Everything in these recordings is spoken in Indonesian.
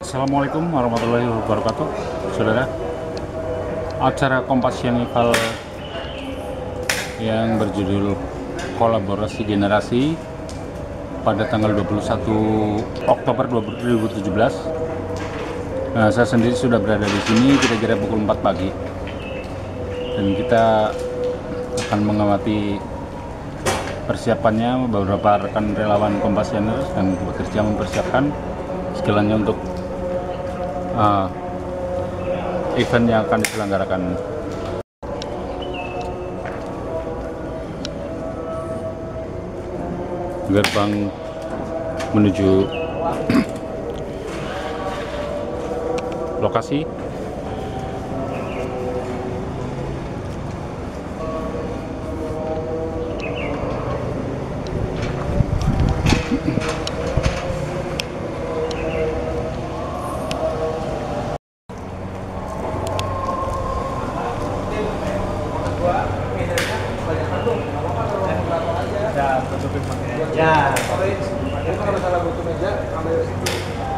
Assalamualaikum warahmatullahi wabarakatuh, saudara. Acara Kompas Yanival yang berjudul Kolaborasi Generasi pada tanggal 21 Oktober 2017. Nah, saya sendiri sudah berada di sini kira-kira pukul 4 pagi, dan kita akan mengamati persiapannya. Beberapa rekan relawan Kompasianers dan bekerja mempersiapkan segalanya untuk event yang akan diselenggarakan. Gerbang menuju lokasi. Ya, kalau salah butuh meja, ambil situ.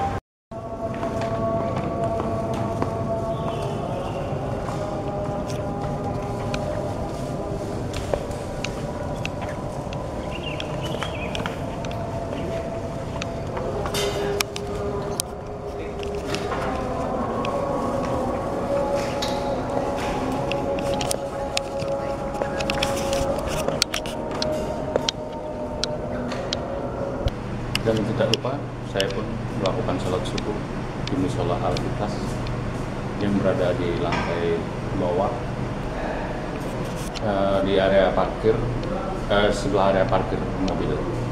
Dan tidak lupa, saya pun melakukan sholat subuh di Musola Al-Ikhlas yang berada di lantai bawah, di area parkir, sebelah area parkir mobil.